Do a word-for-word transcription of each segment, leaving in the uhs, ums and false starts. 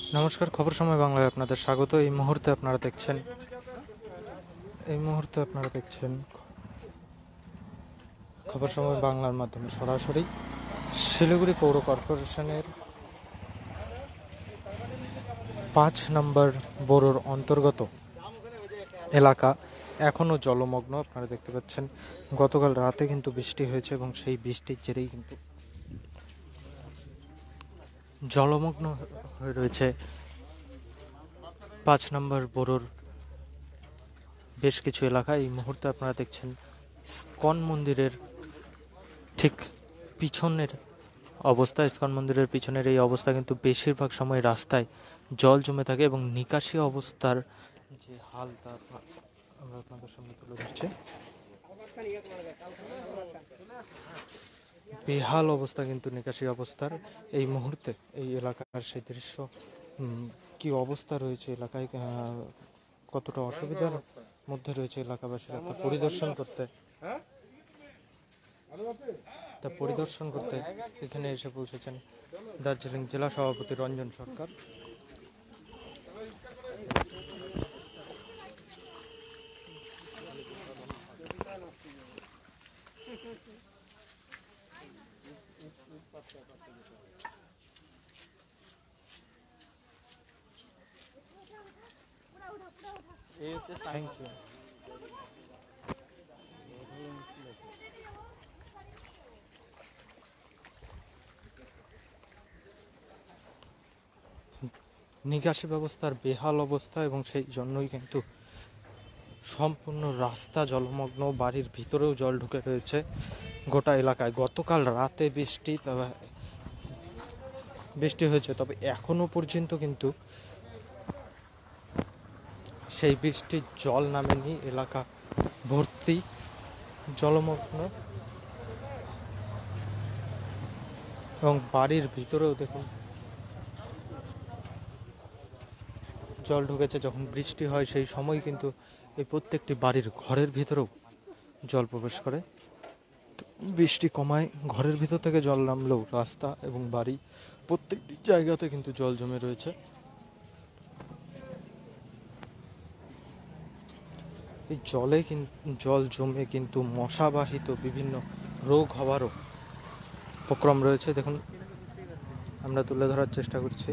নমস্কার, খবর সময় বাংলায় আপনাদের স্বাগত। এই মুহূর্তে আপনারা দেখছেন এই মুহূর্তে আপনারা দেখছেন খবর সময় বাংলার মাধ্যমে সরাসরি শিলিগুড়ি পৌর কর্পোরেশনের পাঁচ নম্বর বোরোর অন্তর্গত এলাকা এখনও জলমগ্ন। আপনারা দেখতে পাচ্ছেন গতকাল রাতে কিন্তু বৃষ্টি হয়েছে এবং সেই বৃষ্টির জেরেই কিন্তু জলমগ্ন হয়ে রয়েছে পাঁচ নম্বর বোরোর বেশ কিছু এলাকা। এই মুহূর্তে আপনারা দেখছেন ইস্কন মন্দিরের ঠিক পিছনের অবস্থা। ইস্কন মন্দিরের পিছনের এই অবস্থা কিন্তু বেশিরভাগ সময় রাস্তায় জল জমে থাকে এবং নিকাশি অবস্থার যে হাল তা আমরা আপনাদের সামনে তুলে ধরছি। বেহাল অবস্থা কিন্তু নিকাশি অবস্থার এই মুহূর্তে এই এলাকার সেই দৃশ্য কি অবস্থা রয়েছে এলাকায়, কতটা অসুবিধার মধ্যে রয়েছে এলাকাবাসীরা তা পরিদর্শন করতে তা পরিদর্শন করতে এখানে এসে পৌঁছেছেন দার্জিলিং জেলা সভাপতি রঞ্জন সরকার। Thank you. নিকাশি ব্যবস্থার বেহাল অবস্থা এবং সেই জন্যই কিন্তু সম্পূর্ণ রাস্তা জলমগ্ন, বাড়ির ভিতরেও জল ঢুকে রয়েছে গোটা এলাকায়। গতকাল রাতে বৃষ্টি তবে বৃষ্টি হয়েছে তবে এখনো পর্যন্ত কিন্তু সেই বৃষ্টির জল নামেনি, এলাকা ভর্তি জলমগ্ন এবং বাড়ির ভিতরেও দেখুন জল ঢুকেছে। যখন বৃষ্টি হয় সেই সময় কিন্তু এই প্রত্যেকটি বাড়ির ঘরের ভিতরেও জল প্রবেশ করে। বৃষ্টি কমায়, ঘরের ভিতর থেকে জল নামলেও রাস্তা এবং বাড়ি প্রত্যেকটি জায়গাতে কিন্তু জল জমে রয়েছে। এই জলে জল জমে কিন্তু মশাবাহিত বিভিন্ন রোগ হওয়ারও উপক্রম রয়েছে। দেখুন আমরা তুলে ধরার চেষ্টা করছি,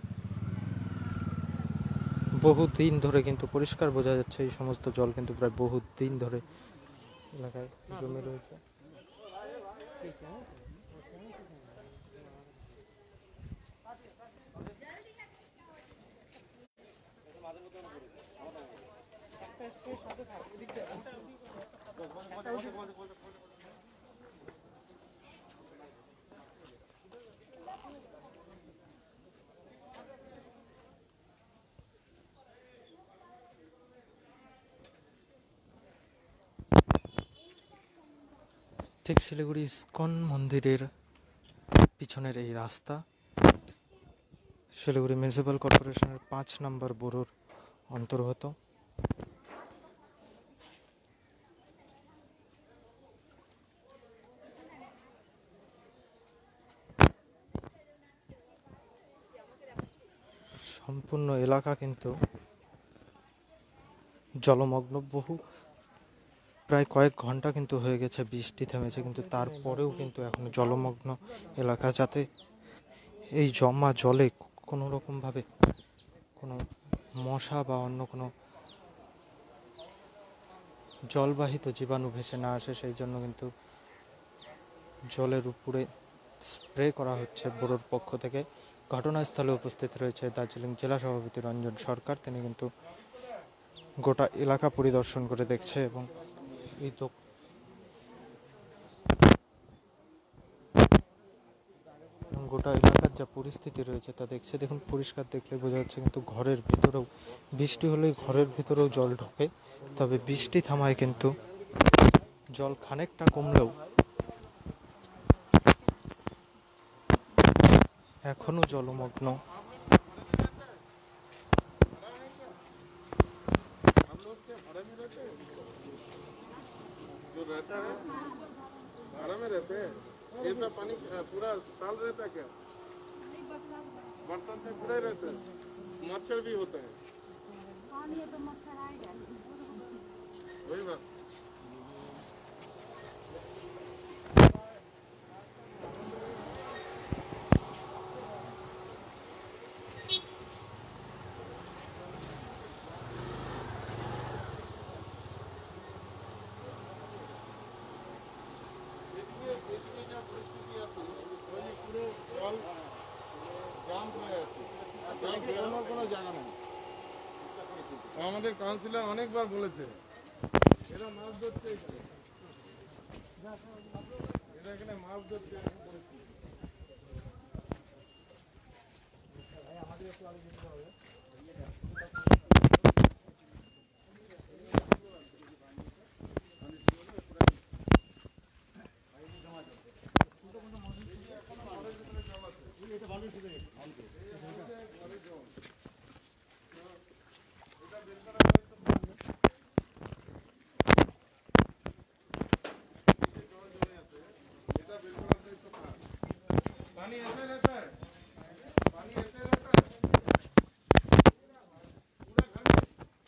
বহু দিন ধরে কিন্তু পরিষ্কার বোঝা যাচ্ছে এই সমস্ত জল কিন্তু প্রায় বহু দিন ধরে এলাকায় জমে রয়েছে। ঠিক শিলিগুড়ি ইস্কন মন্দিরের পিছনের এই রাস্তা শিলিগুড়ি মিউনিসিপ্যাল কর্পোরেশনের পাঁচ নম্বর বোরোর অন্তর্গত। সম্পূর্ণ এলাকা কিন্তু জলমগ্ন। বহু প্রায় কয়েক ঘন্টা কিন্তু হয়ে গেছে বৃষ্টি থেমেছে, কিন্তু তারপরেও কিন্তু এখন জলমগ্ন এলাকা। যাতে এই জমা জলে কোনো রকমভাবে কোনো মশা বা অন্য কোনো জলবাহিত জীবাণু ভেসে না আসে সেই জন্য কিন্তু জলের উপরে স্প্রে করা হচ্ছে বোরোর পক্ষ থেকে। ঘটনাস্থলে উপস্থিত রয়েছে দার্জিলিং জেলা সভাপতি রঞ্জন সরকার। তিনি কিন্তু গোটা এলাকা পরিদর্শন করে দেখছে এবং এই তো গোটা এলাকার যা পরিস্থিতি রয়েছে তা দেখছে। দেখুন পরিষ্কার দেখলে বোঝা যাচ্ছে কিন্তু ঘরের ভিতরেও বৃষ্টি হলেই ঘরের ভিতরেও জল ঢোকে। তবে বৃষ্টি থামায় কিন্তু জল খানিকটা কমলেও এখনো জলমগ্ন। में रहते हैं, ये सब पानी पूरा साल रहता है क्या? बर्तन से खुले रहते हैं, मच्छर भी होता है, तो मच्छर आएगा वही बात। আমাদের কাউন্সিলর অনেকবার বলেছে এরা মাছ ধরছে, এরা এখানে মাছ ধরছে। पानी ऐसे रहता है, पानी ऐसे रहता है पूरा घर में।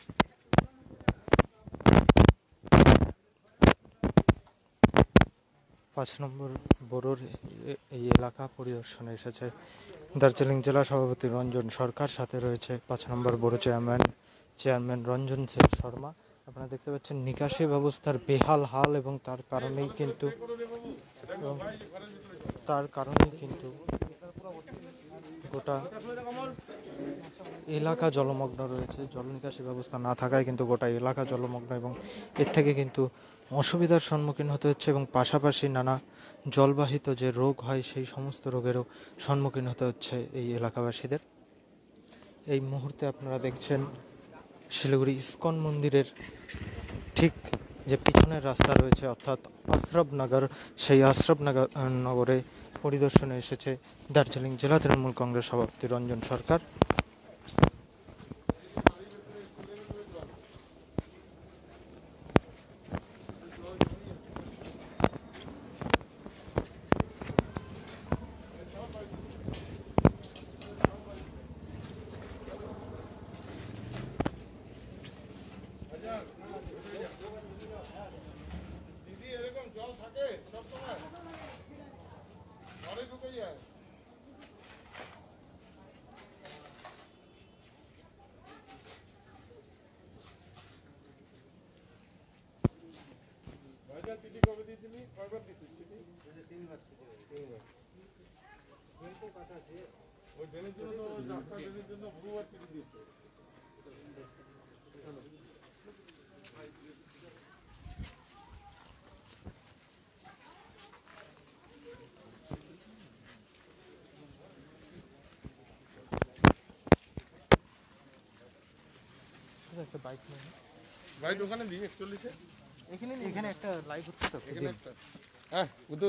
পাঁচ নম্বর বোরোর এই এলাকা পরিদর্শনে এসেছে দার্জিলিং জেলা সভাপতি রঞ্জন সরকার, সাথে রয়েছে পাঁচ নম্বর borough chairman chairman Ranjan Singh Sharma. আপনারা দেখতে পাচ্ছেন নিকাশি ব্যবস্থার বেহাল হাল এবং তার কারণেই কিন্তু এবং তার কারণেই কিন্তু গোটা এলাকা জলমগ্ন রয়েছে। জল নিকাশি ব্যবস্থা না থাকায় কিন্তু গোটা এলাকা জলমগ্ন এবং এর থেকে কিন্তু অসুবিধার সম্মুখীন হতে হচ্ছে এবং পাশাপাশি নানা জলবাহিত যে রোগ হয় সেই সমস্ত রোগেরও সম্মুখীন হতে হচ্ছে এই এলাকাবাসীদের। এই মুহূর্তে আপনারা দেখছেন শিলিগুড়ি ইস্কন মন্দিরের ঠিক যে পিছনের রাস্তা রয়েছে অর্থাৎ আশরাফনগর, সেই আশরাফনগর নগরে পরিদর্শনে এসেছে দার্জিলিং জেলা তৃণমূল কংগ্রেস সভাপতি রঞ্জন সরকার। দিদি এরকম জল থাকে সব সময় ঘরে ঢুকে যায়। ভাইজান চিঠি কবে দিয়েছিলি? কয়বার দিয়েছিস চিঠি? তিনবার তিনবার ওই ড্রেনের জন্য তো রাস্তা ড্রেনের জন্য বহুবার চিঠি দিয়েছে। বাইক ওখানে দিই একচল্লিশে, এখানে এখানে একটা লাইভ হচ্ছে তো এখানে একটা। হ্যাঁ উদু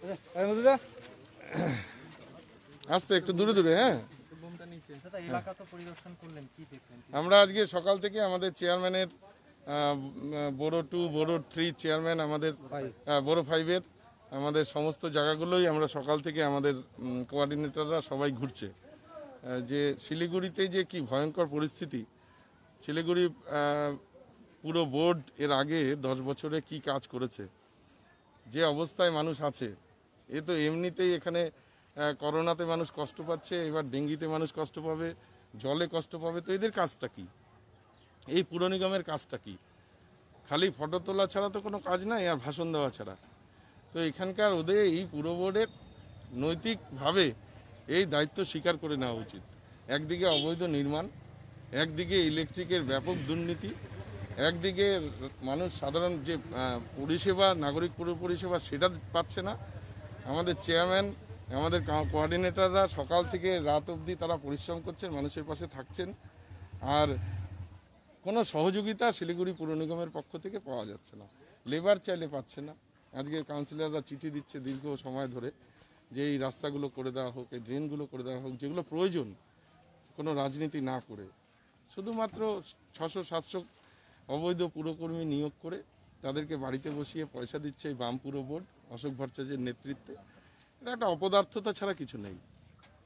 আসতে একটু দূরে দূরে। হ্যাঁ এলাকা তো পরিদর্শন করলেন, কি দেখলেন? আমরা আজকে সকাল থেকে আমাদের চেয়ারম্যানের borough two borough three chairman আমাদের বোরো ফাইভের আমাদের সমস্ত জায়গাগুলোই আমরা সকাল থেকে আমাদের কোঅর্ডিনেটররা সবাই ঘুরছে। যে শিলিগুড়িতে যে কি ভয়ঙ্কর পরিস্থিতি, শিলিগুড়ি পুরো বোর্ড এর আগে দশ বছরে কি কাজ করেছে, যে অবস্থায় মানুষ আছে, এ তো এমনিতেই এখানে করোনাতে মানুষ কষ্ট পাচ্ছে, এবার ডেঙ্গিতে মানুষ কষ্ট পাবে, জলে কষ্ট পাবে। তো এদের কাজটা কি? এই পুর নিগমের কাজটা কি? খালি ফটো তোলা ছাড়া তো কোনো কাজ নাই, আর ভাষণ দেওয়া ছাড়া। তো এখানকার ওদের এই পুর বোর্ডের নৈতিকভাবে এই দায়িত্ব স্বীকার করে নেওয়া উচিত। একদিকে অবৈধ নির্মাণ, একদিকে ইলেকট্রিকের ব্যাপক দুর্নীতি, একদিকে মানুষ সাধারণ যে পরিষেবা, নাগরিক পুর পরিষেবা সেটা পাচ্ছে না। আমাদের চেয়ারম্যান, আমাদের কোঅর্ডিনেটররা সকাল থেকে রাত অবধি তারা পরিশ্রম করছেন, মানুষের পাশে থাকছেন, আর কোনো সহযোগিতা শিলিগুড়ি পুর নিগমের পক্ষ থেকে পাওয়া যাচ্ছে না। লেবার চাইলে পাচ্ছে না। আজকে কাউন্সিলররা চিঠি দিচ্ছে দীর্ঘ সময় ধরে যে এই রাস্তাগুলো করে দেওয়া হোক, এই ড্রেনগুলো করে দেওয়া হোক, যেগুলো প্রয়োজন, কোনো রাজনীতি না করে। শুধুমাত্র ছশো সাতশো অবৈধ পুরকর্মী নিয়োগ করে তাদেরকে বাড়িতে বসিয়ে পয়সা দিচ্ছে এই বাম পুর বোর্ড অশোক ভট্টাচার্যের নেতৃত্বে। এটা একটা অপদার্থতা ছাড়া কিছু নেই।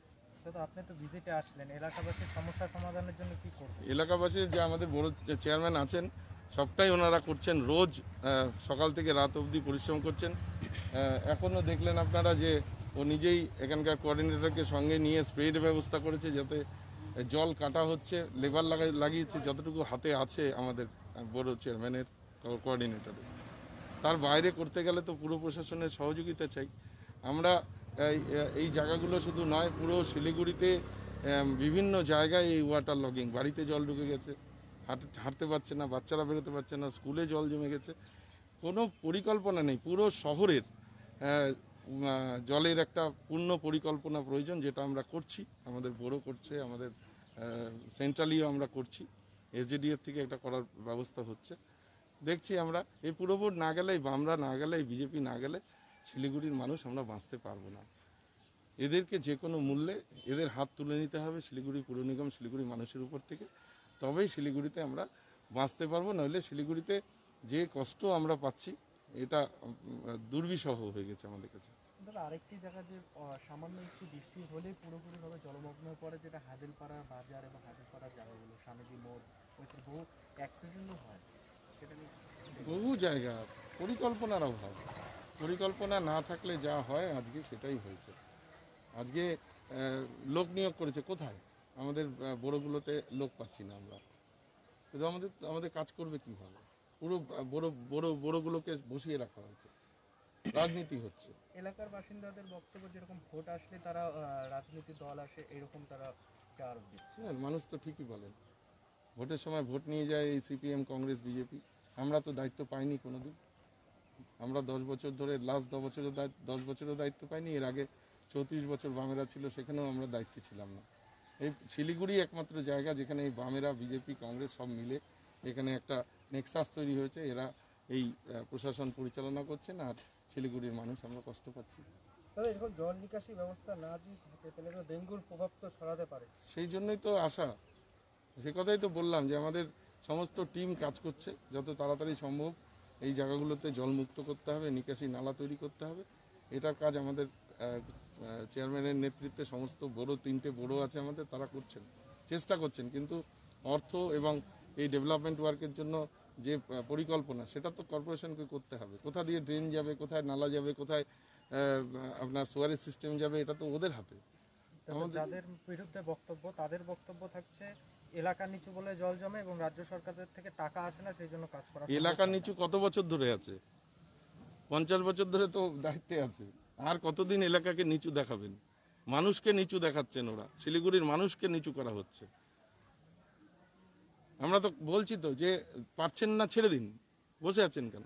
হচ্ছে, তো আপনি তো ভিজিটে আসলেন, এলাকাবাসীর সমস্যা সমাধানের জন্য কি করবেন? এলাকাবাসীর যে আমাদের বড় চেয়ারম্যান আছেন সবটাই ওনারা করছেন, রোজ আহ, সকাল থেকে রাত অবধি পরিশ্রম করছেন। আহ, এখনও দেখলেন আপনারা যে ও নিজেই এখানকার কোঅর্ডিনেটরকে সঙ্গে নিয়ে স্প্রের ব্যবস্থা করেছে, যাতে জল কাটা হচ্ছে, লেবার লাগাই লাগিয়েছে যতটুকু হাতে আছে আমাদের বড় চেয়ারম্যানের কোঅর্ডিনেটরের। তার বাইরে করতে গেলে তো পুরো প্রশাসনের সহযোগিতা চাই। আমরা এই এই জায়গাগুলো শুধু নয়, পুরো শিলিগুড়িতে আম, বিভিন্ন জায়গায় এই ওয়াটার লগিং, বাড়িতে জল ঢুকে গেছে, হাঁট- হাঁটতে পারছে না, বাচ্চারা বেরোতে পারছে না, স্কুলে জল জমে গেছে, কোনো পরিকল্পনা নেই। পুরো শহরের আহ, উম, আহ, জলের একটা পূর্ণ পরিকল্পনা প্রয়োজন, যেটা আমরা করছি, আমাদের বড় করছে, আমাদের সেন্ট্রালিও আমরা করছি, এসডিএফ থেকে একটা করার ব্যবস্থা হচ্ছে। দেখছি আমরা এই পুরো ভোট না গেলে, আমরা না গেলে, বিজেপি না গেলে শিলিগুড়ির মানুষ আমরা বাঁচতে পারবো না। এদেরকে যে কোনো মূল্যে এদের হাত তুলে নিতে হবে শিলিগুড়ি পুর নিগম, শিলিগুড়ি মানুষের উপর থেকে, তবেই শিলিগুড়িতে আমরা বাঁচতে পারবো। নইলে শিলিগুড়িতে যে কষ্ট আমরা পাচ্ছি এটা উম, দুর্বিষহ হয়ে গেছে আমাদের কাছে। দাদা, আরেকটি জায়গা যে আহ, সামান্য একটু বৃষ্টি হলেই পুরোপুরিভাবে জলমগ্ন হয়ে পড়ে, যেটা হাজেলপাড়া বাজার এবং হাজেলপাড়ার জায়গাগুলো, স্বামীজি মোড়, ওইখানে বহু অ্যাক্সিডেন্টও হয়। সেটা নিয়ে বহু জায়গা পরিকল্পনার অভাব, পরিকল্পনা না থাকলে যা হয় আজকে সেটাই হয়েছে। আজকে আহ, লোক নিয়োগ করেছে কোথায়? আমাদের আহ, বড়গুলোতে লোক পাচ্ছি না আমরা, কিন্তু আমাদের আমাদের কাজ করবে কীভাবে? পুরো আহ, বড় বড় বড়গুলোকে বসিয়ে রাখা হয়েছে, রাজনীতি হচ্ছে। এলাকার বাসিন্দাদের বক্তব্য, যেরকম ভোট আসলে তারা আহ, রাজনীতির দল আসে, এরকম তারা আরোপ দিচ্ছে। হ্যাঁ, মানুষ তো ঠিকই বলেন, ভোটের সময় ভোট নিয়ে যায় এই সিপিএম, কংগ্রেস, বিজেপি। আমরা তো দায়িত্ব পাইনি কোনো দিন। আমরা দশ বছর ধরে, লাস্ট দশ বছরের দায়িত্ব দশ বছরের দায়িত্ব পাইনি। এর আগে চৌত্রিশ বছর বামেরা ছিল, সেখানেও আমরা দায়িত্বে ছিলাম না। এই শিলিগুড়ি একমাত্র জায়গা যেখানে এই বামেরা, বিজেপি, কংগ্রেস সব মিলে এখানে একটা নেক্সাস তৈরি হয়েছে। এরা এই আহ, প্রশাসন পরিচালনা করছেন, আর শিলিগুড়ির মানুষ আমরা কষ্ট পাচ্ছি। তবে এরকম জল নিকাশি ব্যবস্থা না যদি থাকে, তাহলে তো ডেঙ্গুর প্রভাব তো ছড়াতে পারে। সেই জন্যই তো আশা, সে কথাই তো বললাম যে আমাদের সমস্ত টিম কাজ করছে, যত তাড়াতাড়ি সম্ভব এই জায়গাগুলোতে জলমুক্ত করতে হবে, নিকাশি নালা তৈরি করতে হবে। এটার কাজ আমাদের চেয়ারম্যানের নেতৃত্বে সমস্ত বড়, তিনটে বড় আছে আমাদের, তারা করছেন, চেষ্টা করছেন। কিন্তু অর্থ এবং এই ডেভেলপমেন্ট ওয়ার্কের জন্য যে আহ, পরিকল্পনা, সেটা তো কর্পোরেশনকে করতে হবে। কোথা দিয়ে ড্রেন যাবে, কোথায় নালা যাবে, কোথায় আহ, আপনার সোয়ারেজ সিস্টেম যাবে, এটা তো ওদের হাতে। তবে যাদের বিরুদ্ধে বক্তব্য, তাদের বক্তব্য থাকছে এলাকা নিচু বলে জল জমে এবং রাজ্য সরকারের থেকে টাকা আসে না, সেই জন্য কাজ করা সম্ভব এলাকার না। নিচু কত বছর ধরে আছে? পঞ্চাশ বছর ধরে তো দায়িত্বে আছে। আর কতদিন এলাকাকে নিচু দেখাবেন? মানুষকে নিচু দেখাচ্ছেন ওরা, শিলিগুড়ির মানুষকে নিচু করা হচ্ছে। আমরা তো বলছি তো যে পারছেন না, ছেড়ে দিন, বসে আছেন কেন?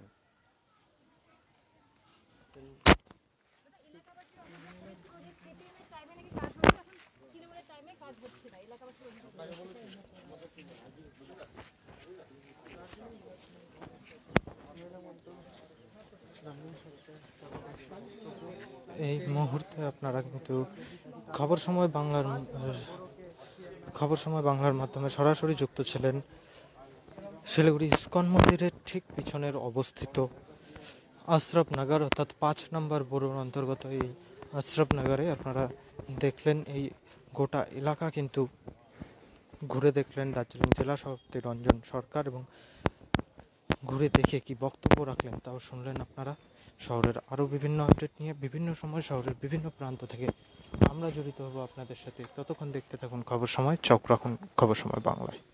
এই মুহূর্তে আপনারা কিন্তু খবর সময় বাংলার খবর সময় বাংলার মাধ্যমে সরাসরি যুক্ত ছিলেন শিলিগুড়ি ইস্কন মন্দিরের ঠিক পিছনের অবস্থিত আশরাফ নগর, অর্থাৎ পাঁচ নম্বর বরুর অন্তর্গত এই আশরাফ নগরে। আপনারা দেখলেন এই গোটা এলাকা কিন্তু ঘুরে দেখলেন দার্জিলিং জেলা সভাপতি রঞ্জন সরকার, এবং ঘুরে দেখে কি বক্তব্য রাখলেন তাও শুনলেন আপনারা। শহরের আরও বিভিন্ন আপডেট নিয়ে বিভিন্ন সময় শহরের বিভিন্ন প্রান্ত থেকে আমরা জড়িত হব আপনাদের সাথে। ততক্ষণ দেখতে থাকুন খবর সময়, চোখ রাখুন খবর সময় বাংলায়।